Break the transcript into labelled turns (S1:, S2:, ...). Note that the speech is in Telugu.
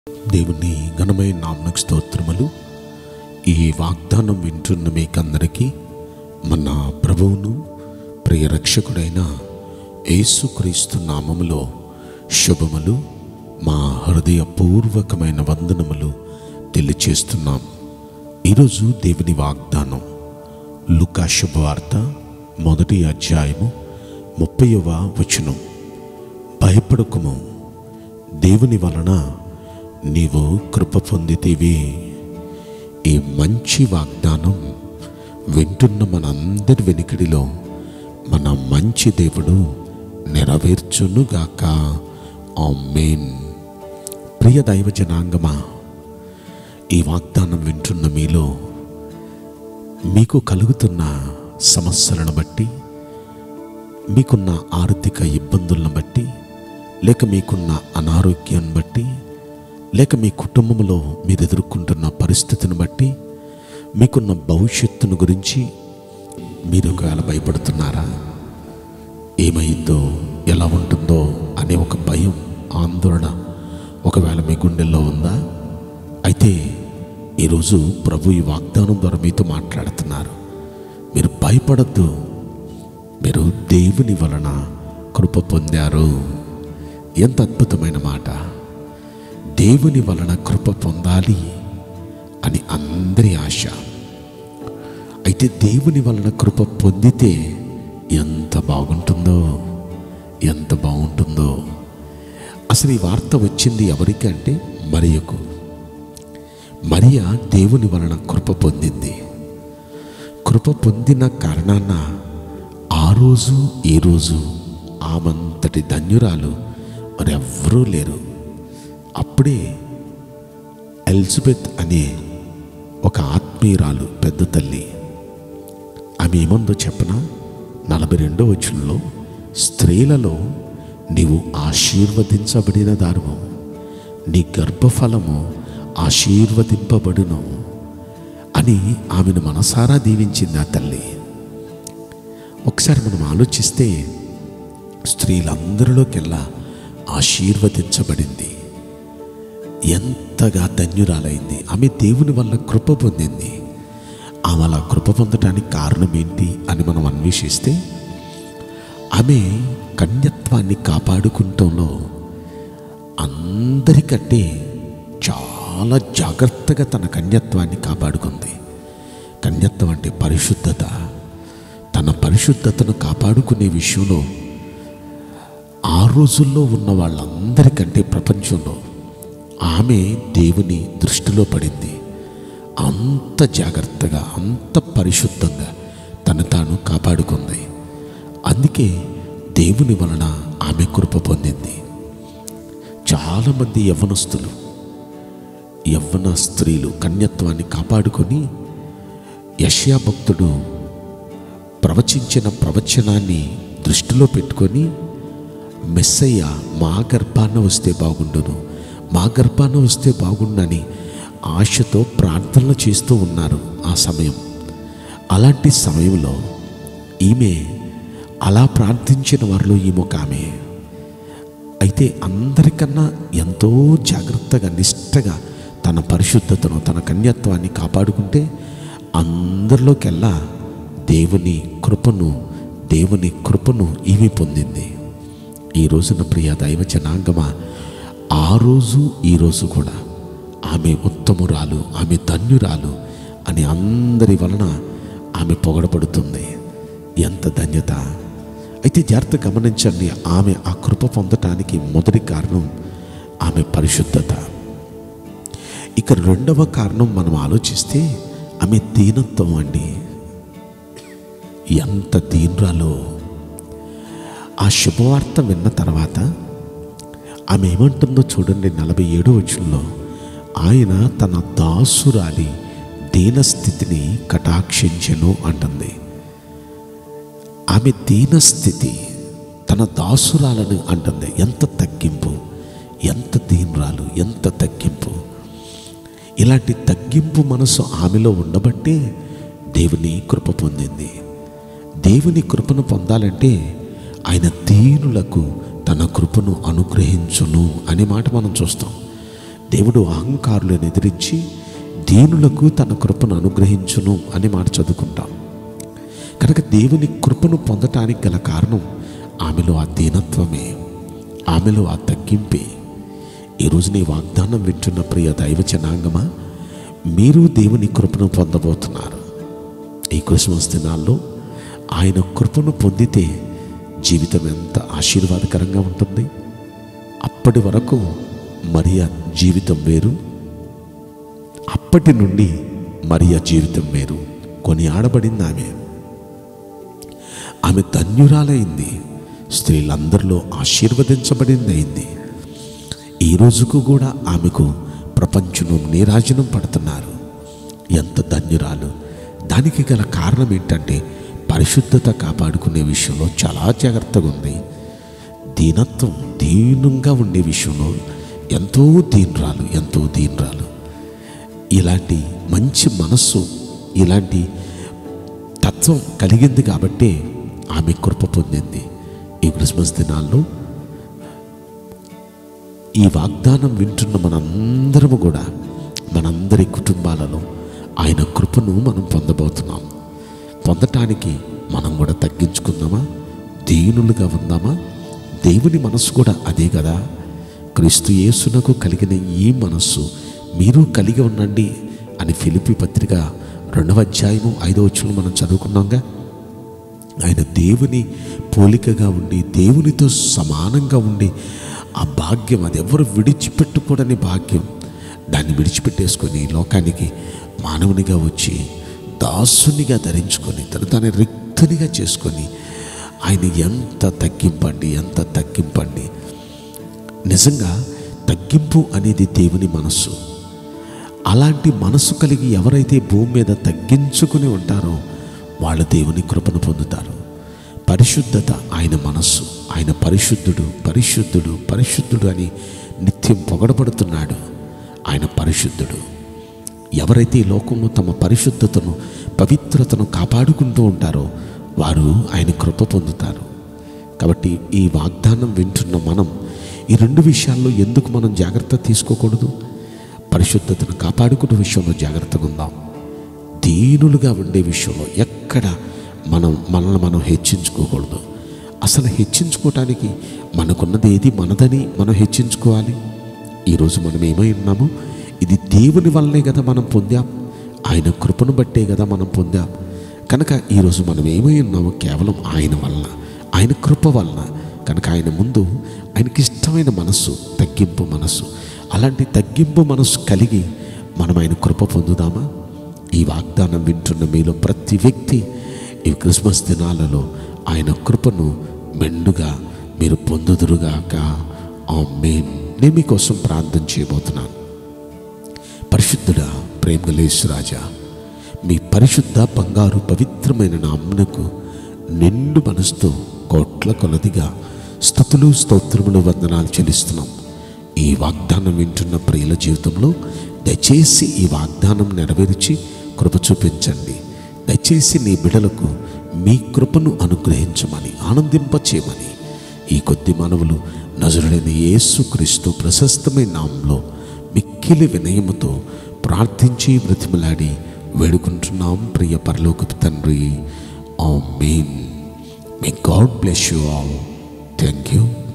S1: దేవుని ఘనమైన నామమునకు స్తోత్రములు. ఈ వాగ్దానం వింటున్న మీకందరికీ మన ప్రభువును ప్రియ రక్షకుడైన యేసుక్రీస్తు నామములో శుభములు, మా హృదయపూర్వకమైన వందనములు తెలియచేస్తున్నాం. ఈరోజు దేవుని వాగ్దానం లూకా శుభవార్త 1వ అధ్యాయము 30వ వచనం. భయపడకుము, దేవుని వలన నీవు కృప పొందితివి. ఈ మంచి వాగ్దానం వింటున్న మనందరి వెనుకడిలో మన మంచి దేవుడు నెరవేర్చునుగాక. ఆమేన్. ప్రియ దైవ జనాంగమా, ఈ వాగ్దానం వింటున్న మీలో మీకు కలుగుతున్న సమస్యలను బట్టి, మీకున్న ఆర్థిక ఇబ్బందులను బట్టి, లేక మీకున్న అనారోగ్యాన్ని బట్టి, లేక మీ కుటుంబంలో మీరు ఎదుర్కొంటున్న పరిస్థితిని బట్టి, మీకున్న భవిష్యత్తును గురించి మీరు ఒకవేళ భయపడుతున్నారా? ఏమైందో, ఎలా ఉంటుందో అనే ఒక భయం, ఆందోళన ఒకవేళ మీ గుండెల్లో ఉందా? అయితే ఈరోజు ప్రభు ఈ వాగ్దానం ద్వారా మీతో మాట్లాడుతున్నారు. మీరు భయపడద్దు, మీరు దేవుని వలన కృప పొందారు. ఎంత అద్భుతమైన మాట! దేవుని వలన కృప పొందాలి అని అందరి ఆశ. అయితే దేవుని వలన కృప పొందితే ఎంత బాగుంటుందో, ఎంత బాగుంటుందో. అసలు ఈ వార్త వచ్చింది ఎవరికి అంటే మరియకు. మరియ దేవుని వలన కృప పొందింది. కృప పొందిన కారణాన ఆ రోజు ఈ రోజు ఆమంతటి ధన్యురాలు మరెవ్వరూ లేరు. అప్పుడే ఎలిజబెత్ అనే ఒక ఆత్మీయురాలు, పెద్ద తల్లి, ఆమె ఏమందో చెప్పనా? 42వ వచనంలో, స్త్రీలలో నీవు ఆశీర్వదించబడిన దారువు, నీ గర్భఫలము ఆశీర్వదింపబడును అని ఆమెను మనసారా దీవించింది ఆ తల్లి. ఒకసారి మనం ఆలోచిస్తే స్త్రీలందరిలోకెల్లా ఆశీర్వదించబడింది. ఎంతగా ధన్యురాలైంది! ఆమె దేవుని వల్ల కృప పొందింది. ఆమె అలా కృప పొందటానికి కారణం ఏంటి అని మనం అన్వేషిస్తే, ఆమె కన్యత్వాన్ని కాపాడుకుంటంలో అందరికంటే చాలా జాగ్రత్తగా తన కన్యత్వాన్ని కాపాడుకుంది. కన్యత్వం అంటే పరిశుద్ధత. తన పరిశుద్ధతను కాపాడుకునే విషయంలో ఆ రోజుల్లో ఉన్న వాళ్ళందరికంటే ప్రపంచంలో ఆమె దేవుని దృష్టిలో పడింది. అంత జాగ్రత్తగా, అంత పరిశుద్ధంగా తను తాను కాపాడుకుంది. అందుకే దేవుని వలన ఆమె కృప పొందింది. చాలామంది యవ్వనస్తులు, యవ్వన స్త్రీలు కన్యత్వాన్ని కాపాడుకొని యెషయా భక్తుడు ప్రవచించిన ప్రవచనాన్ని దృష్టిలో పెట్టుకొని, మెస్సయ్య మా గర్భాన వస్తే బాగుండును, మా గర్భాన వస్తే బాగుండని ఆశతో ప్రార్థనలు చేస్తూ ఉన్నారు ఆ సమయం. అలాంటి సమయంలో ఈమె అలా ప్రార్థించిన వారిలో ఈమె ఒక ఆమె. అయితే అందరికన్నా ఎంతో జాగ్రత్తగా, నిష్టగా తన పరిశుద్ధతను, తన కన్యత్వాన్ని కాపాడుకుంటే అందరిలోకెల్లా దేవుని కృపను ఈమె పొందింది. ఈ రోజున ప్రియ దైవ జనాంగమా, ఆ రోజు ఈ రోజు కూడా ఆమె ఉత్తమురాలు, ఆమె ధన్యురాలు అని అందరి వలన ఆమె పొగడబడుతుంది. ఎంత ధన్యత! అయితే జాగ్రత్త గమనించండి, ఆమె ఆ కృప పొందటానికి మొదటి కారణం ఆమె పరిశుద్ధత. ఇక రెండవ కారణం మనం ఆలోచిస్తే ఆమె దీనత్వం అండి. ఎంత దీనురాలో! ఆ శుభవార్త విన్న తర్వాత ఆమె ఏమంటుందో చూడండి. 47వ వచనంలో, ఆయన తన దాసురాలి దీనస్థితిని కటాక్షించెను అంటుంది. ఆమె దీనస్థితి, తన దాసురాలను అంటుంది. ఎంత తగ్గింపు, ఎంత దీనురాలు, ఎంత తగ్గింపు! ఇలాంటి తగ్గింపు మనసు ఆమెలో ఉండబట్టే దేవుని కృప పొందింది. దేవుని కృపను పొందాలంటే ఆయన దీనులకు తన కృపను అనుగ్రహించును అనే మాట మనం చూస్తాం. దేవుడు అహంకారులను ఎదిరించి దీనులకు తన కృపను అనుగ్రహించును అని మాట చదువుకుంటాం. కనుక దేవుని కృపను పొందటానికి గల కారణం ఆమెలో ఆ దీనత్వమే, ఆమెలో ఆ తగ్గింపే. ఈరోజు నీ వాగ్దానం వింటున్న ప్రియ దైవ జనాంగమా, మీరు దేవుని కృపను పొందబోతున్నారు. ఈ క్రిస్మస్ దినాల్లో ఆయన కృపను పొందితే జీవితం ఎంత ఆశీర్వాదకరంగా ఉంటుంది. అప్పటి వరకు మరియా జీవితం వేరు, అప్పటి నుండి మరియా జీవితం వేరు. కొనియాడబడింది ఆమె ధన్యురాలైంది, స్త్రీలందరిలో ఆశీర్వదించబడింది అయింది. ఈ రోజుకు కూడా ఆమెకు ప్రపంచంలో నీరాజనం పడుతున్నారు. ఎంత ధన్యురాలు! దానికి గల కారణం ఏంటంటే పరిశుద్ధత కాపాడుకునే విషయంలో చాలా జాగ్రత్తగా ఉంది. దీనత్వం, దీనంగా ఉండే విషయంలో ఎంతో దీనురాలు. ఇలాంటి మంచి మనస్సు, ఇలాంటి తత్వం కలిగింది కాబట్టే ఆమె కృప పొందింది. ఈ క్రిస్మస్ దినాల్లో ఈ వాగ్దానం వింటున్న మనందరము కూడా, మనందరి కుటుంబాలలో ఆయన కృపను మనం పొందబోతున్నాం. పొందటానికి మనం కూడా తగ్గించుకుందామా, దీనులుగా ఉందామా? దేవుని మనస్సు కూడా అదే కదా. క్రీస్తు యేసునకు కలిగిన ఈ మనస్సు మీరు కలిగి ఉండండి అని ఫిలిప్పీ పత్రిక 2వ అధ్యాయము 5వ వచనం మనం చదువుకున్నాంగా. ఆయన దేవుని పోలికగా ఉండి, దేవునితో సమానంగా ఉండి, ఆ భాగ్యం అది ఎవరు విడిచిపెట్టుకోడని భాగ్యం, దాన్ని విడిచిపెట్టేసుకొని లోకానికి మానవునిగా వచ్చి దాసునిగా ధరించుకొని తను రిక్తునిగా చేసుకొని ఆయన ఎంత తగ్గింపండి. నిజంగా తగ్గింపు అనేది దేవుని మనస్సు. అలాంటి మనస్సు కలిగి ఎవరైతే భూమి మీద తగ్గించుకుని ఉంటారో వాళ్ళు దేవుని కృపను పొందుతారు. పరిశుద్ధత ఆయన మనస్సు. ఆయన పరిశుద్ధుడు అని నిత్యం పొగడబడుతున్నాడు. ఆయన పరిశుద్ధుడు. ఎవరైతే ఈ లోకంలో తమ పరిశుద్ధతను, పవిత్రతను కాపాడుకుంటూ ఉంటారో వారు ఆయన కృప పొందుతారు. కాబట్టి ఈ వాగ్దానం వింటున్న మనం ఈ 2 విషయాల్లో ఎందుకు మనం జాగ్రత్త తీసుకోకూడదు? పరిశుద్ధతను కాపాడుకునే విషయంలో జాగ్రత్తగా ఉందాం. దీనులుగా ఉండే విషయంలో ఎక్కడ మనల్ని మనం హెచ్చించుకోకూడదు. అసలు హెచ్చించుకోవటానికి మనకున్నది ఏది మనదని మనం హెచ్చించుకోవాలి. ఈరోజు మనం ఏమై ఉన్నాము? ఇది దేవుని వల్లనే కదా మనం పొందాం, ఆయన కృపను బట్టే కదా మనం పొందాం. కనుక ఈరోజు మనం ఏమై ఉన్నామో కేవలం ఆయన వలన, ఆయన కృప వలన. కనుక ఆయన ముందు ఆయనకి ఇష్టమైన మనస్సు, తగ్గింపు మనస్సు. అలాంటి తగ్గింపు మనస్సు కలిగి మనం ఆయన కృప పొందుదామా? ఈ వాగ్దానం వింటున్న మీలో ప్రతి వ్యక్తి ఈ క్రిస్మస్ దినాలలో ఆయన కృపను మెండుగా మీరు పొందుదురుగాక. ఆమేన్. నేను మీకోసం ప్రార్థన చేయబోతున్నాను. పరిశుద్ధుడా, ప్రేమగల యేసురాజా, మీ పరిశుద్ధ బంగారు పవిత్రమైన నామమునకు నిండు మనసుతో కోట్ల కొలదిగా స్తుతులు, స్తోత్రములు, వందనాలు చెల్లిస్తున్నాం. ఈ వాగ్దానం వింటున్న ప్రియుల జీవితంలో దయచేసి ఈ వాగ్దానం నెరవేర్చి కృప చూపించండి. దయచేసి నీ బిడ్డలకు మీ కృపను అనుగ్రహించమని, ఆనందింపచేయమని ఈ కొద్ది మనవులు నజరుడైన యేసుక్రీస్తు ప్రశస్తమైన నామంలో మిక్కిలి వినయముతో ప్రార్థించి బ్రతిమలాడి వేడుకుంటున్నాం ప్రియ పరలోకపు తండ్రి. Amen. May God bless you all. Thank you.